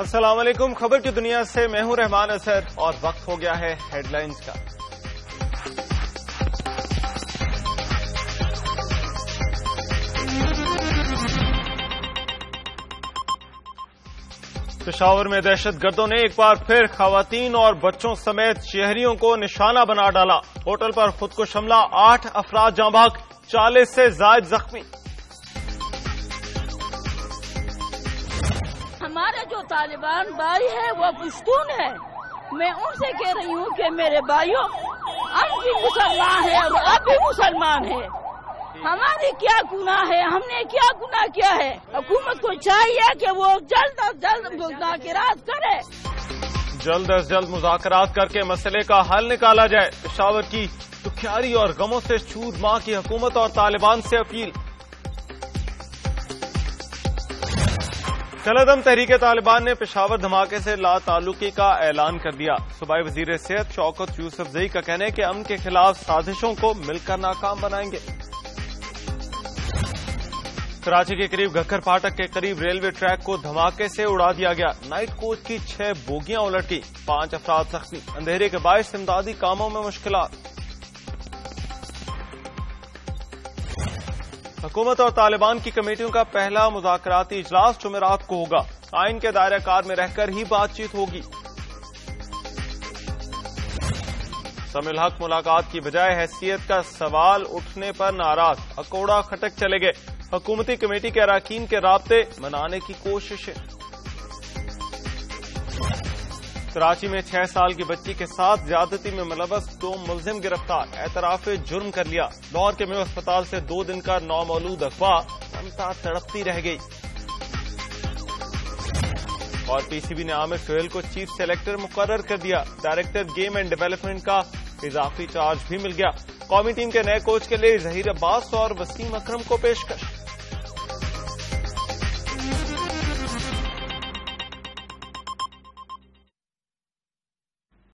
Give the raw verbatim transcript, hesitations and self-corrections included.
السلام علیکم، خبر کی دنیا سے میں ہوں رحمان اظہر اور وقت ہو گیا ہے ہیڈ لائنز کا۔ پشاور میں دہشت گردوں نے ایک بار پھر خواتین اور بچوں سمیت شہریوں کو نشانہ بنا ڈالا۔ ہوٹل پر خود کو حملہ، آٹھ افراد جاں بحق، چالیس سے زائد زخمی۔ ہمارے جو طالبان بھائی ہیں وہ پشتون ہیں، میں ان سے کہہ رہی ہوں کہ میرے بھائیوں، ہم بھی مسلمان ہیں اور آپ بھی مسلمان ہیں، ہماری کیا گناہ ہے، ہم نے کیا گناہ کیا ہے؟ حکومت کو چاہیے کہ وہ جلد از جلد مذاکرات کرے، جلد از جلد مذاکرات کر کے مسئلے کا حل نکالا جائے۔ پشاور کی دکھیاری اور غموں سے چور ماں کی حکومت اور طالبان سے اپیل۔ کالعدم تحریک طالبان نے پشاور دھماکے سے لا تعلقی کا اعلان کر دیا۔ صوبائی وزیر صحت شوکت یوسف زئی کا کہنا ہے کہ امن کے خلاف سازشوں کو مل کر ناکام بنائیں گے۔ کراچی کے قریب گھکر پھاٹک کے قریب ریلوے ٹریک کو دھماکے سے اڑا دیا گیا، نائٹ کوچ کی چھ بوگیاں الٹ گئی، پانچ افراد زخمی، اندھیرے کے باعث امدادی کاموں میں مشکلات۔ حکومت اور طالبان کی کمیٹیوں کا پہلا مذاکراتی اجلاس جمعرات کو ہوگا، آئین کے دائرہ کار میں رہ کر ہی بات چیت ہوگی۔ سمیع الحق ملاقات کی بجائے حیثیت کا سوال اٹھنے پر ناراض، اکوڑا کھٹک چلے گئے، حکومتی کمیٹی کے اراکین کے رابطے منانے کی کوششیں۔ کراچی میں چھ سال کی بچی کے ساتھ زیادتی میں ملوث دو ملزم گرفتار، اعتراف جرم کر لیا۔ لاہور کے میو اسپتال سے دو دن کا نومولود اغوا، ممتا تڑپتی رہ گئی۔ اور پی سی بی نے عامر سہیل کو چیف سلیکٹر مقرر کر دیا، ڈائریکٹر گیم اینڈ ڈیولپمنٹ کا اضافی چارج بھی مل گیا۔ قومی ٹیم کے نئے کوچ کے لیے ظہیر عباس اور وسیم اکرم کو پیشکش۔